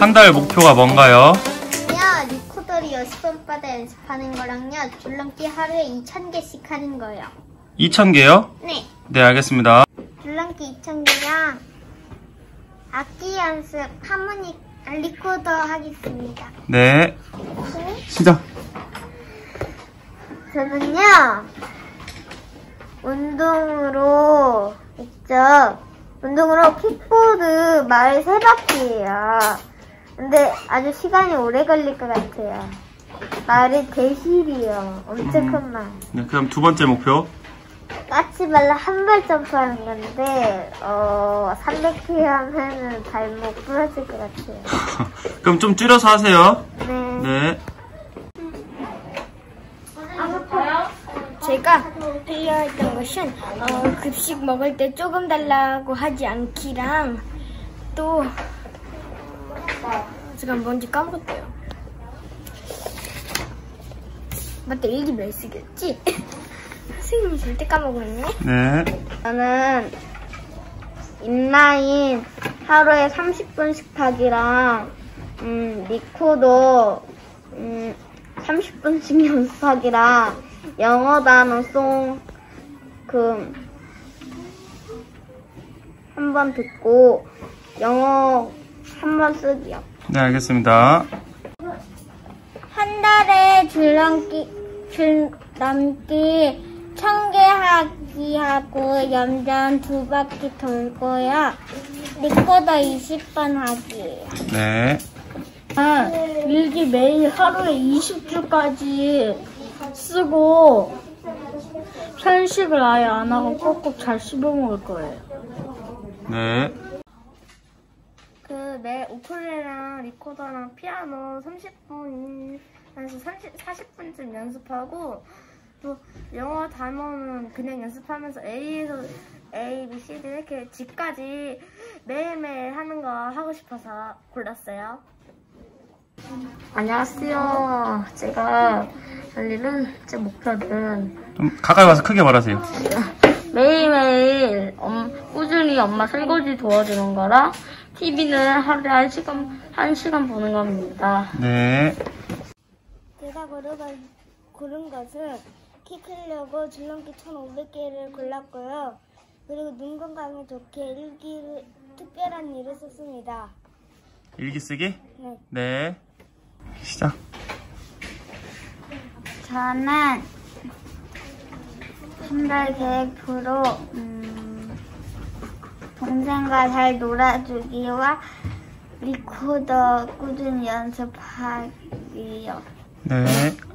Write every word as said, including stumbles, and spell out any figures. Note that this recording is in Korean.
한 달 목표가 뭔가요? 리코더를 여섯 번마다 연습하는 거랑요, 줄넘기 하루에 이천 개씩 하는 거요. 이천 개요? 네. 네, 알겠습니다. 줄넘기 이천 개랑 악기 연습, 하모니, 리코더 하겠습니다. 네. 시작. 저는요, 운동으로, 있죠. 운동으로 킥보드 마을 세 바퀴예요. 근데 아주 시간이 오래 걸릴 것 같아요. 마을이 대실이요. 엄청 음. 큰 마을. 네, 그럼 두 번째 목표. 까치발라 한 발 점프하는 건데, 어, 삼백 피 하면은 발목 부러질 것 같아요. 그럼 좀 줄여서 하세요. 네. 네. 제가 하려 했던 것은, 어, 급식 먹을 때 조금 달라고 하지 않기랑, 또, 제가 뭔지 까먹었대요. 맞다, 일기 몇 시겠지? 선생님이 절대 까먹었네. 네. 저는 인라인 하루에 삼십 분씩 하기랑 음, 리코더 음, 삼십 분씩 연습하기랑 영어 단어 송 그 한 번 듣고 영어 한 번 쓰기요. 네, 알겠습니다. 한 달에 줄넘기 줄넘기 천 개 하기 하고 염전 두 바퀴 돌고요. 리코더 이십 번 하기예요. 네. 아, 일기 매일 하루에 이십 줄까지 쓰고 편식을 아예 안 하고 꼭꼭 잘 씹어 먹을 거예요. 네. 그 내 우쿨렐레랑 리코더랑 피아노 삼십 분에서 사십 분쯤 연습하고, 또 영어 단어는 그냥 연습하면서 A에서 A, B, C, D 이렇게 G까지 매일매일 하는 거 하고 싶어서 골랐어요. 안녕하세요. 제가 할 일은, 제 목표는 좀 가까이 와서 크게 말하세요. 매일매일 엄, 꾸준히 엄마 설거지 도와주는 거랑 티비는 하루에 한 시간, 한 시간 보는 겁니다. 네. 제가 고른, 고른 것은 키 크려고 줄넘기 천오백 개를 골랐고요. 그리고 눈 건강에 좋게 일기를, 특별한 일을 썼습니다. 일기 쓰기? 네. 네. 시작. 저는 한 달 계획표로 음, 동생과 잘 놀아주기와 리코더 꾸준히 연습하기요. 네.